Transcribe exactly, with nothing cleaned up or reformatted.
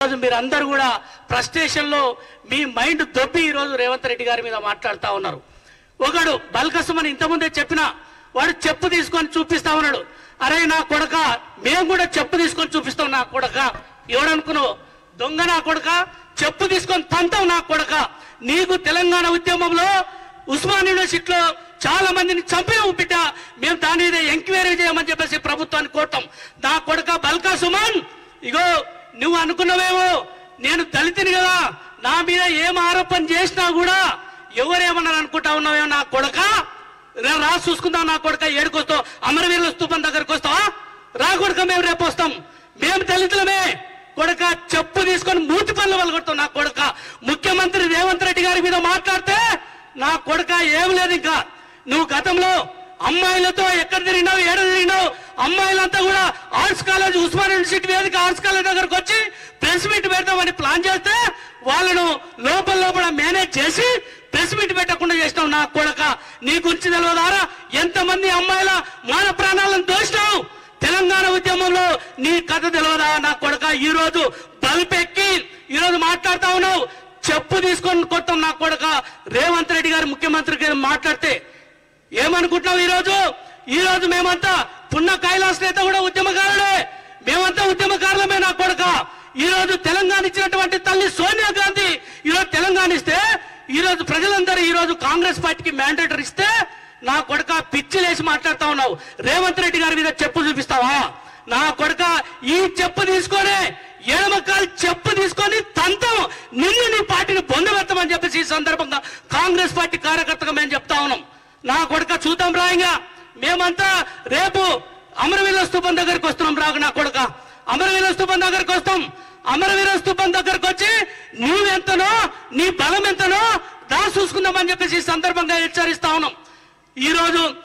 రోజు మీరందరూ కూడా ఫ్రస్ట్రేషన్ లో మీ మైండ్ దొబ్బి ఈ రోజు రేవంత్ రెడ్డి గారి మీద మాట్లాడుతూ ఉన్నారు. ఒకడు బల్కసుమని ఇంతకుముందే చెప్పిన వాడు చెప్పు తీసుకొని చూపిస్తా ఉన్నాడు. అరే నా కొడక, మేము కూడా చెప్పు తీసుకొని చూపిస్తాం నా కొడక. ఎవడనుకున్నావు దొంగ నా కొడక, చెప్పు తీసుకొని తంతావు నా కొడక. నీకు తెలంగాణ ఉద్యమంలో ఉస్మాన్ యూనివర్సిటీలో చాలా మందిని చంపినావు బిడ్డ. మేము దాని మీద ఎంక్వైరీ చేయమని చెప్పేసి ప్రభుత్వాన్ని కోరటం. నా కొడక బల్కా సుమన్, ఇగో నువ్వు అనుకున్నావేమో నేను దళితుని కదా, నా మీద ఏం ఆరోపణ చేసినా కూడా ఎవరేమన్నారు అనుకుంటా ఉన్నావేమో నా కొడక. రా చూసుకుందాం నా కొడక. ఏడుకొస్తావు అమరవీరుల స్తూపం దగ్గరకు వస్తావా? రా కొడక, మేము రేపు వస్తాం. మేము దళితులమే కొడక. చెప్పు తీసుకొని మూతి పనులు వలగొడతావు నా కొడక. ముఖ్యమంత్రి రేవంత్ రెడ్డి గారి మీద మాట్లాడితే నా కొడక ఏం లేదు. ఇంకా నువ్వు గతంలో అమ్మాయిలతో ఎక్కడ తిరిగినావు, ఏడ తిరిగినావు? అమ్మాయిలంతా కూడా ఆర్ట్స్ కాలేజ్, ఉస్మాన్ యూనివర్సిటీ వేదిక ఆర్ట్స్ కాలేజ్ దగ్గరకు వచ్చి ప్రెస్ మీట్ పెడతామని ప్లాన్ చేస్తే వాళ్ళను లోపల లోపల మేనేజ్ చేసి ప్రెస్ మీట్ పెట్టకుండా చేసినావు నా కొడక. నీ గురించి తెలియదారా ఎంతమంది అమ్మాయిల మాన ప్రాణాలను దోసినావు? తెలంగాణ ఉద్యమంలో నీ కథ తెలియదా నా కొడక? ఈ రోజు బల్పెక్కి ఈ రోజు మాట్లాడుతా ఉన్నావు. చెప్పు తీసుకొని కొట్టాం నా కొడక. రేవంత్ రెడ్డి గారు ముఖ్యమంత్రి గారు మాట్లాడితే ఏమనుకుంటున్నావు? ఈ రోజు ఈ రోజు మేమంతా పున్న కైలాస్ నేత కూడా ఉద్యమకారులే, మేమంతా ఉద్యమకారులమే నా కొడక. ఈ రోజు తెలంగాణ ఇచ్చినటువంటి తల్లి సోనియా గాంధీ ఈ రోజు తెలంగాణ ఇస్తే, ఈ రోజు ప్రజలందరూ ఈ రోజు కాంగ్రెస్ పార్టీకి మ్యాండేటర్ ఇస్తే నా కొడక పిచ్చిలేసి మాట్లాడుతా ఉన్నావు. రేవంత్ రెడ్డి గారి మీద చెప్పు చూపిస్తావా నా కొడక? ఈ చెప్పు తీసుకొని ఎడమకాలు చెప్పు తీసుకొని తంతం నిన్ను నీ పార్టీని పొందబెత్తమని చెప్పేసి ఈ సందర్భంగా కాంగ్రెస్ పార్టీ కార్యకర్తగా మేము చెప్తా ఉన్నాం. నా కొడక చూద్దాం రాయంగా. మేమంతా రేపు అమరవీరుల స్తూపం దగ్గరికి వస్తున్నాం. రాకు నా కొడక, అమరవీరుల స్తూపం దగ్గరికి వస్తాం. అమరవీరుల స్తూపం దగ్గరకు వచ్చి నువ్వెంతనో నీ బలం ఎంతనో దా చూసుకుందామని చెప్పేసి ఈ సందర్భంగా హెచ్చరిస్తా ఉన్నాం. ఈ రోజు